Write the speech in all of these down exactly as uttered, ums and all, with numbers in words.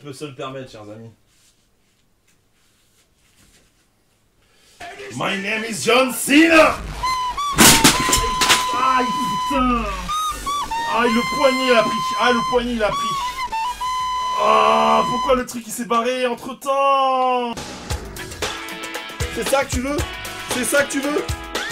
peut se le permettre, chers amis. My name is John Cena. Aïe, putain. Aïe, le poignet il a pris. Ah, le poignet il a pris. Ah, pourquoi le truc il s'est barré entre temps? C'est ça que tu veux? C'est ça que tu veux?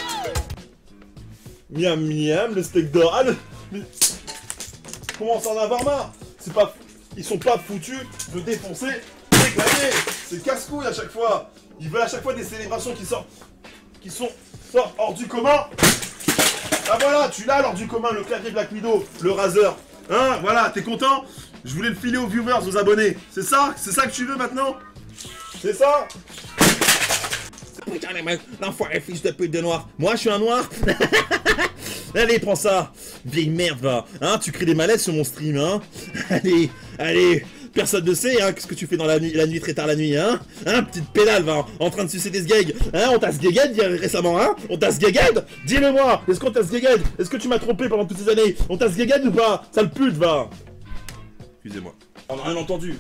Miam miam, le steak d'or. Ah, le... Mais... Comment s'en avoir marre? C'est pas... Ils sont pas foutus de défoncer les claviers. C'est casse-couille à chaque fois. Ils veulent à chaque fois des célébrations qui sortent... Qui sont... sortent hors du commun. Ah voilà, tu l'as hors du commun, le clavier Black Widow, le Razer. Hein, voilà, t'es content? Je voulais le filer aux viewers, aux abonnés. C'est ça? C'est ça que tu veux maintenant? C'est ça? Putain, l'enfoiré fils de pute de noir. Moi, je suis un noir. Allez, prends ça. Vieille merde, va. Hein, tu crées des malaises sur mon stream, hein. Allez, allez. Personne ne sait, hein, qu'est-ce que tu fais dans la nuit, la nuit très tard la nuit, hein. Hein, petite pédale, va, en train de sucer des sgegs. Hein, on t'a sgeged récemment, hein. On t'a sgeged? Dis-le-moi. Est-ce qu'on t'a sgeged? Est-ce que tu m'as trompé pendant toutes ces années? On t'a sgeged ou pas? Sale pute, va. Excusez-moi. On n'a rien entendu.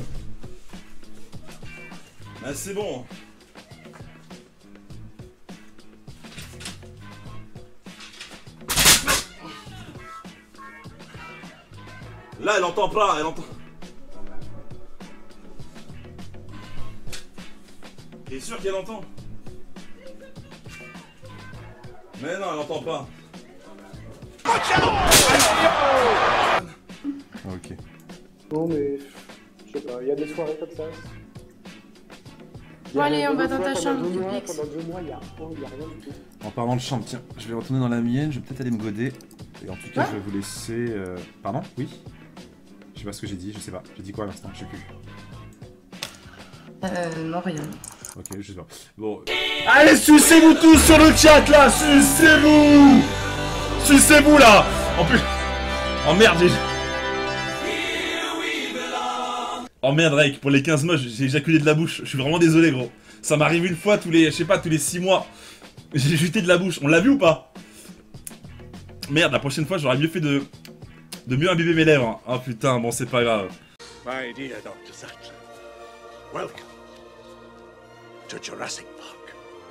Ah, c'est bon. Là, elle entend pas, elle entend... T'es sûr qu'elle entend? Mais non, elle entend pas. Ok. Non mais... Je sais pas, il y a des soirées comme ça. Bon allez, on va dans ta chambre, Duplix. Pendant deux mois, il y a rien du tout. En parlant de chambre, tiens, je vais retourner dans la mienne, je vais peut-être aller me goder. Et en tout cas, Ouais. je vais vous laisser... Euh... Pardon? Oui? Je sais pas ce que j'ai dit, je sais pas. J'ai dit quoi à l'instant? Je sais plus. Euh, non, rien. Ok, je sais pas. Bon... Allez, sucez-vous tous sur le chat, là. Sucez-vous. Sucez-vous, là. En plus... Oh merde, j'ai... Oh merde, Drake, pour les quinze moches, j'ai éjaculé de la bouche. Je suis vraiment désolé, gros. Ça m'arrive une fois tous les... Je sais pas, tous les six mois. J'ai juté de la bouche. On l'a vu ou pas? Merde, la prochaine fois, j'aurais mieux fait de... de mieux imbiber mes lèvres. Ah putain, bon, c'est pas grave. My dear Doctor Sattler, welcome to Jurassic Park.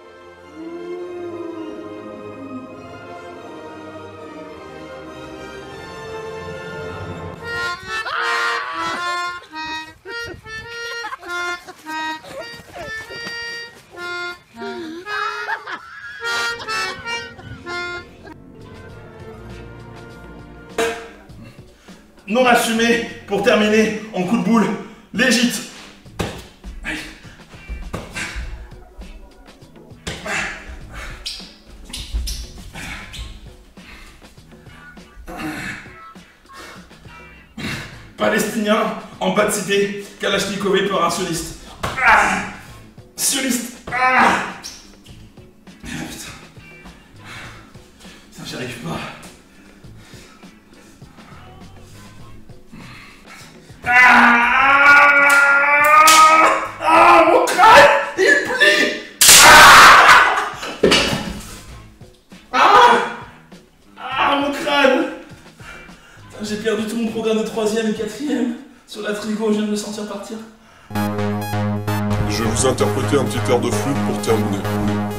Non assumé, pour terminer, en coup de boule, légit. Allez. Palestinien, en bas de cité, Kalachnikov opérationniste. Ah, sioniste. Ah, putain. Putain, j'y arrive pas. Ah, ah, mon crâne, il plie. Ah, ah, ah, mon crâne. J'ai perdu tout mon programme de troisième et quatrième. Sur la trigo, je viens de me sentir partir. Je vais vous interpréter un petit air de flûte pour terminer.